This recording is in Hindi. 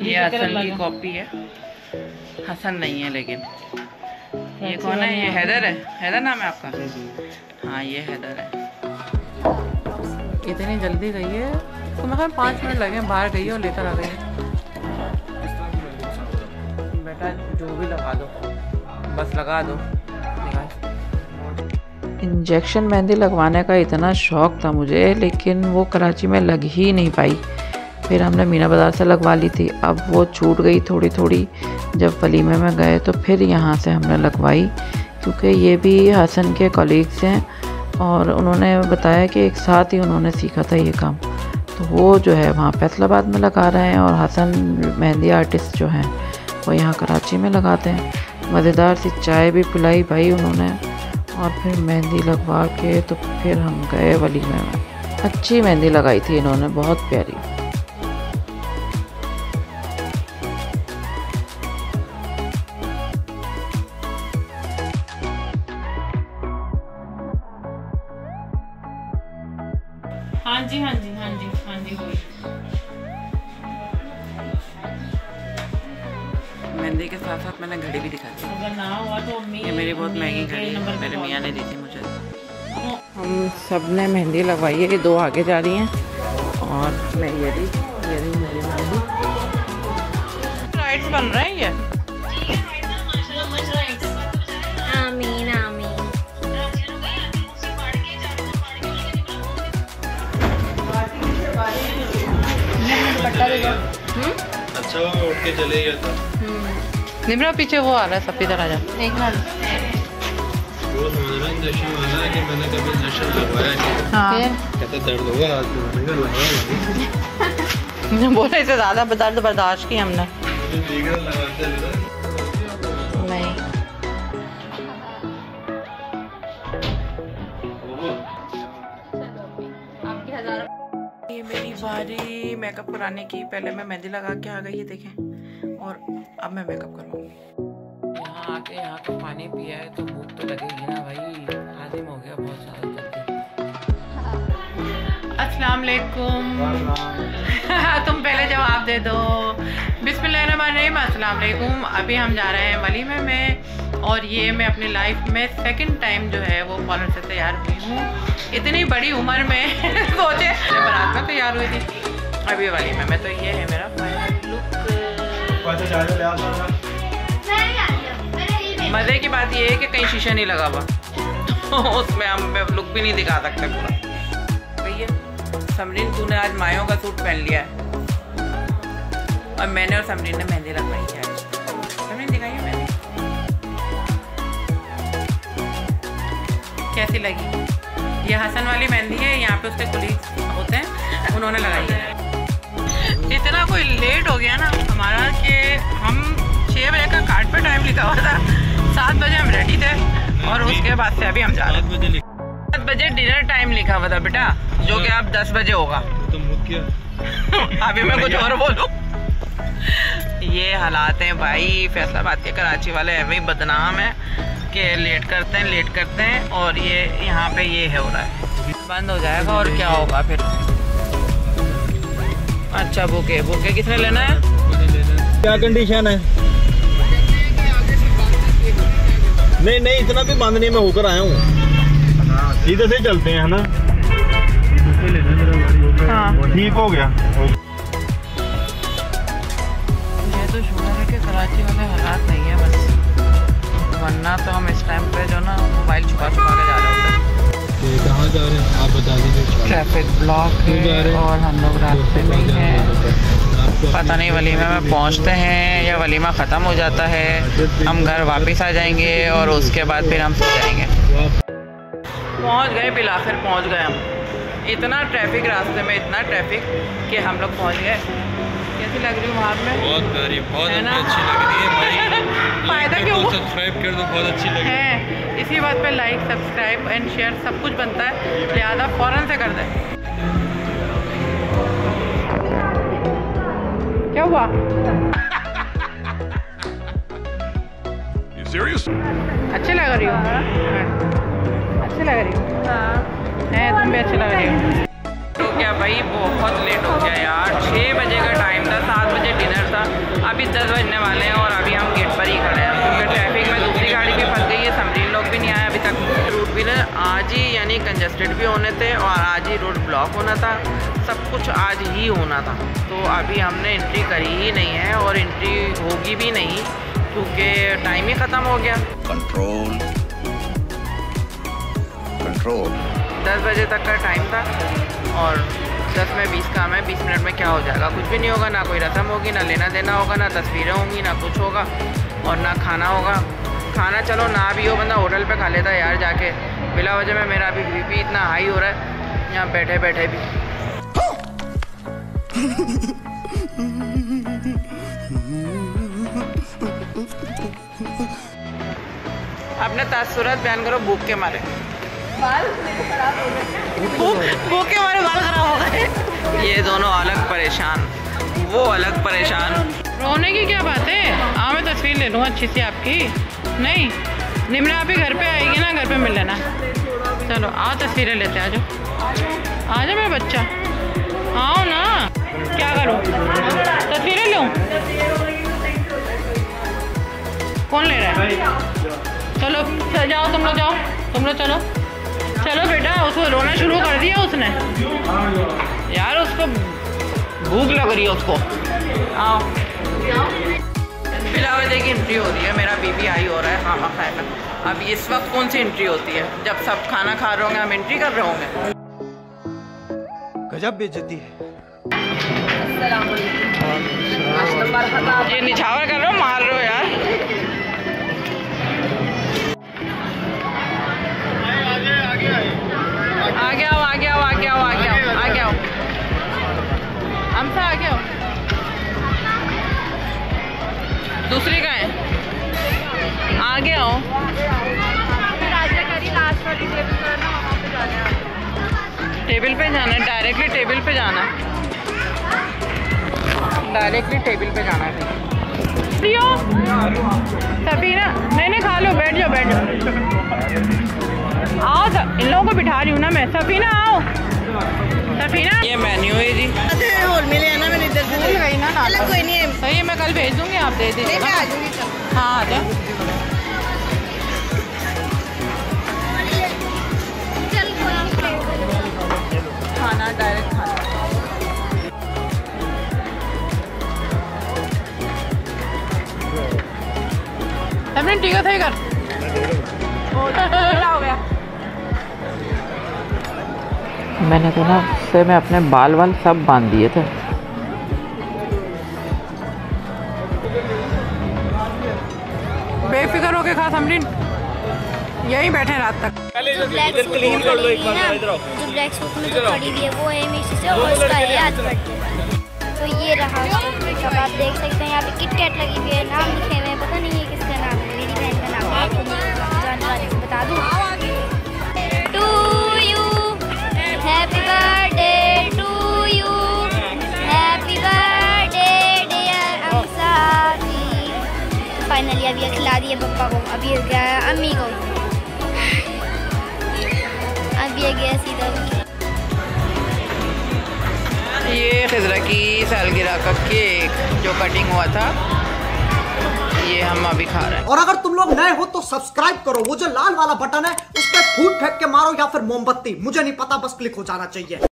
ये हसन की कॉपी है, हसन नहीं है लेकिन। ये कौन है? ये हैदर है। हैदर नाम है आपका? हाँ ये हैदर है। इतनी जल्दी गई है तो मैं 5 मिनट लगे, बाहर गई है और लेकर आ गई है। बेटा जो भी लगा दो, बस लगा दो। इंजेक्शन मेहंदी लगवाने का इतना शौक़ था मुझे, लेकिन वो कराची में लग ही नहीं पाई। फिर हमने मीना बाज़ार से लगवा ली थी, अब वो छूट गई थोड़ी थोड़ी। जब वलीमे में गए तो फिर यहाँ से हमने लगवाई, क्योंकि ये भी हसन के कॉलीग्स हैं और उन्होंने बताया कि एक साथ ही उन्होंने सीखा था ये काम। तो वो जो है वहाँ फैसलाबाद में लगा रहे हैं और हसन मेहंदी आर्टिस्ट जो हैं वो यहाँ कराची में लगाते हैं। मज़ेदार सी चाय भी पिलाई भाई उन्होंने, और फिर मेहंदी लगवा के तो फिर हम गए वलीमे में। अच्छी मेहंदी लगाई थी इन्होंने, बहुत प्यारी। हाँ जी हाँ जी हाँ जी हाँ जी। मेहंदी के साथ साथ मैंने घड़ी भी दिखा दी। अगर ना हुआ तो ये मेरी बहुत महंगी घड़ी है, मेरे मियाँ ने दी थी मुझे। हम सब ने मेहंदी लगवाई है, ये 2 आगे जा रही हैं और मैं ये रही मेरी मेहंदी। राइट्स बन रहे हैं ये। आमीन आमीन। अच्छा वो उठ के चले गया था। निमरा पीछे वो आ रहा है सफेद राजा। वो समझ रहा है इंजेक्शन वाला है कि मैंने कभी इंजेक्शन लगवाया नहीं। हाँ कहते दर्द होगा हाथ में, मैंने कहा लगाया बोले इससे ज़्यादा दर्द बर्दाश्त की हमने लगाते नहीं। ये मेरी बारी मेकअप कराने की। पहले मैं मेहंदी लगा के आ गई है देखें, और अब मैं मेकअप करवाऊंगी। यहाँ आके यहाँ का पानी पिया है तो भूख तो लगेगी ना भाई, हाजिम हो गया बहुत ज़्यादा जल्दी। अस्सलाम वालेकुम। तुम पहले जवाब दे दो। बिस्मिल्लाहिर्रहमानिर्रहीम। अस्सलाम वालेकुम। अभी हम जा रहे हैं वलीमे में, और ये मैं अपनी लाइफ में सेकंड टाइम जो है वो पार्लर से तैयार हुई हूँ। इतनी बड़ी उम्र में सोचे बारात में तैयार हुई थी, अभी वलीमे में। तो ये है मेरा फाइनल लुक। मज़े की बात ये है कि कहीं शीशा नहीं लगा हुआ, तो उसमें हम लुक भी नहीं दिखा सकते पूरा। भैया समरीन तूने आज मायों का सूट पहन लिया है, और मैंने और समरीन ने मेहंदी लगवाई है। समरीन दिखाइए मेहंदी कैसी लगी। ये हसन वाली मेहंदी है, यहाँ पे उसके कोलीग्स होते हैं, उन्होंने लगाई है। इतना कोई लेट हो गया ना हमारा कि हम 6 बजे का कार्ड पे टाइम लिखा हुआ था, 7 बजे हम रेडी थे, और उसके बाद से अभी हम जा रहे हैं। 7 बजे डिनर टाइम लिखा हुआ था बेटा, जो कि अब 10 बजे होगा। तो मुख्य अभी मैं कुछ और बोलूं। ये हालात हैं भाई, फैसलाबाद के कराची वाले ऐसे ही बदनाम है कि लेट करते हैं, और ये यहाँ पे ये है हो रहा है। बंद हो जाएगा और क्या होगा फिर। अच्छा बुके किसने लेना है? क्या कंडीशन है? नहीं इतना भी बंद नहीं, मैं होकर आया हूँ। इधर से चलते हैं, है ना? हाँ ठीक हो गया। ये तो शुगर है कि कराची वाले हालात नहीं है बस, वरना तो हम इस टाइम पे जो ना मोबाइल छुपा के जा रहे होते हैं। कहाँ जा रहे हैं आप बता दीजिए। ट्रैफिक ब्लॉक है और हम लोग रास्ते में ही हैं। पता नहीं वलीमा में पहुंचते हैं या वलीमा ख़त्म हो जाता है, हम घर वापस आ जाएंगे और उसके बाद फिर हम सो जाएंगे। पहुंच गए, बिलाखिर पहुंच गए हम। इतना ट्रैफिक रास्ते में, इतना ट्रैफिक कि हम लोग पहुंच गए। कैसी लग रही हूँ वहाँ में? बहुत प्यारी, बहुत अच्छी लग रही है भाई। फ़ायदा क्यों? सब्सक्राइब कर दो, बहुत अच्छी लग रही है। इसी बात पे लाइक सब्सक्राइब एंड शेयर सब कुछ बनता है, लिहाजा फ़ौरन से कर दें। क्या हुआ? अच्छी लग रही हो? अच्छी लग रही हो? हाँ। तुम भी अच्छी लग रही हो। गया भाई, बहुत लेट हो गया यार। 6 बजे का टाइम था, 7 बजे डिनर था, अभी 10 बजने वाले हैं और अभी हम गेट पर ही खड़े हैं क्योंकि ट्रैफिक में दूसरी गाड़ी भी फंस गई है। समरीन लोग भी नहीं आए अभी तक। रूट भी ना आज ही यानी कंजस्टेड भी होने थे और आज ही रोड ब्लॉक होना था, सब कुछ आज ही होना था। तो अभी हमने एंट्री करी ही नहीं है और एंट्री होगी भी नहीं क्योंकि टाइम ही ख़त्म हो गया। कंट्रोल 10 बजे तक का टाइम था और 10 में 20 काम है। 20 मिनट में क्या हो जाएगा, कुछ भी नहीं होगा। ना कोई रस्म होगी, ना लेना देना होगा, ना तस्वीरें होंगी, ना कुछ होगा और ना खाना होगा। खाना चलो ना भी हो, बंदा होटल पे खा लेता है यार जाके। बिला वजह में मेरा अभी बीपी इतना हाई हो रहा है यहाँ बैठे बैठे भी। अपने तासुरात बयान करो भूख के मारे। भूख के मारे बाल खराब हो गए। ये दोनों अलग परेशान, वो अलग परेशान। रोने की क्या बात है? हाँ मैं तस्वीर ले लूँगा अच्छी सी आपकी। नहीं निम्रा आप ही घर पे आएगी ना, घर पे मिल लेना। चलो आओ तस्वीरें लेते, आ जाओ आ जाओ मेरा बच्चा, आओ ना। क्या करूँ, तस्वीरें लूँ? कौन ले रहा है? चलो जाओ तुम लोग, जाओ तुम लोग, चलो चलो बेटा। उसको रोना शुरू कर दिया उसने यार, उसको भूख लग रही है उसको। आओ फिलहाल देखिए एंट्री हो रही है, मेरा बीपी हाई हो रहा है खामा खाए में। अब इस वक्त कौन सी एंट्री होती है? जब सब खाना खा रहे होंगे हम एंट्री कर रहे होंगे। गजब बेइज्जती है। ये निछावर कर रहे हो, मार रहे हो यार। आगे आओ आगे आओ आगे आओ आगे आओ आगे आओ, हमसे आगे आओ। दूसरी का है, आगे आओ। टेबल पे जाना है, डायरेक्टली टेबल पे जाना, डायरेक्टली टेबल पे जाना है। सभी ना नहीं खा लो, बैठ जाओ बैठ जाओ। आओ इन लोगों को बिठा रही हूँ ना मैं। सफीना आओ, सफीना। ये मेन्यू है जी। और मिले है ना, मैंने इधर भूल गई ना। चलो कोई नहीं, सही है, मैं कल भेज दूंगी, आप दे दीजिए। मैं आ जाऊंगी कल। हाँ आ जाओ। खाना डायरेक्ट खाना। सबने ठीक है, सही कर। हो गया। मैंने तो ना उससे मैं अपने बाल वाल सब बांध दिए थे। बेफिक्र होके खा समरीन, यहीं बैठे रात तक। जो ब्लैक सूट में खड़ी हुई है वो है मिक्सी से और उसका है आज बर्थडे। तो ये रहा सब, आप देख सकते हैं यहाँ पे किट कैट लगी हुई है, नाम लिखे हुए हैं, पता नहीं है किसका नाम है, मेरी बहन का नाम है, आपको जानने वाले को बता दूँ। To you happy birthday, to you happy birthday dear Ansari. Finally अभी खिला दिए पापा को, अभी गया अम्मी को, अभी गया सीधा। ये खिजरा की सालगिरह का केक जो कटिंग हुआ था, ये हम अभी खा रहे हैं। और अगर तुम लोग नए हो तो सब्सक्राइब करो, वो जो लाल वाला बटन है उस पर फूट फेंक के मारो या फिर मोमबत्ती, मुझे नहीं पता, बस क्लिक हो जाना चाहिए।